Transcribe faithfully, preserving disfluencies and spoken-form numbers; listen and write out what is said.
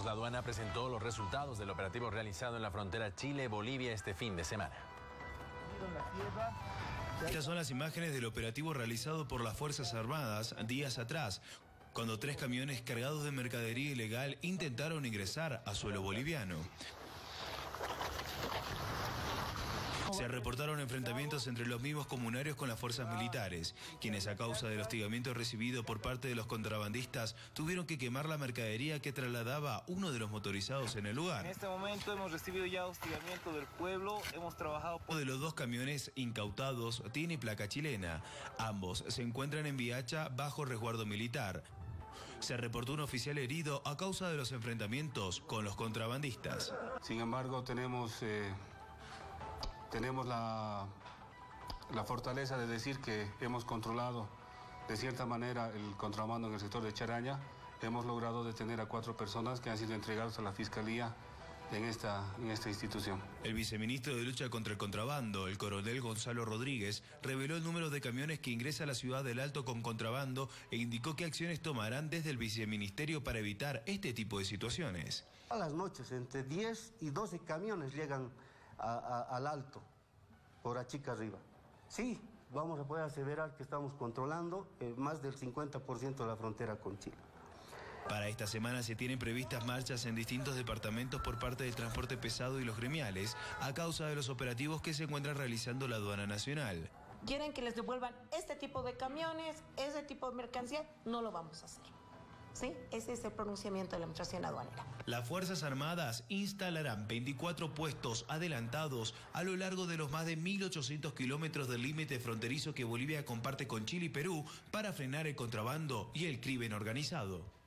La aduana presentó los resultados del operativo realizado en la frontera Chile-Bolivia este fin de semana. Estas son las imágenes del operativo realizado por las Fuerzas Armadas días atrás, cuando tres camiones cargados de mercadería ilegal intentaron ingresar a suelo boliviano. Se reportaron enfrentamientos entre los mismos comunarios con las fuerzas militares, quienes a causa del hostigamiento recibido por parte de los contrabandistas tuvieron que quemar la mercadería que trasladaba uno de los motorizados en el lugar. En este momento hemos recibido ya hostigamiento del pueblo, hemos trabajado... Uno de los dos camiones incautados tiene placa chilena. Ambos se encuentran en Viacha bajo resguardo militar. Se reportó un oficial herido a causa de los enfrentamientos con los contrabandistas. Sin embargo, tenemos... Eh... Tenemos la, la fortaleza de decir que hemos controlado de cierta manera el contrabando en el sector de Charaña. Hemos logrado detener a cuatro personas que han sido entregados a la Fiscalía en esta, en esta institución. El viceministro de Lucha contra el Contrabando, el coronel Gonzalo Rodríguez, reveló el número de camiones que ingresa a la ciudad del Alto con contrabando e indicó qué acciones tomarán desde el viceministerio para evitar este tipo de situaciones. A las noches, entre diez y doce camiones llegan A, a, al Alto, por Achica arriba. Sí, vamos a poder aseverar que estamos controlando eh, más del cincuenta por ciento de la frontera con Chile. Para esta semana se tienen previstas marchas en distintos departamentos por parte del transporte pesado y los gremiales a causa de los operativos que se encuentra realizando la aduana nacional. Quieren que les devuelvan este tipo de camiones, ese tipo de mercancía, no lo vamos a hacer. ¿Sí? Ese es el pronunciamiento de la administración aduanera. Las Fuerzas Armadas instalarán veinticuatro puestos adelantados a lo largo de los más de mil ochocientos kilómetros del límite fronterizo que Bolivia comparte con Chile y Perú para frenar el contrabando y el crimen organizado.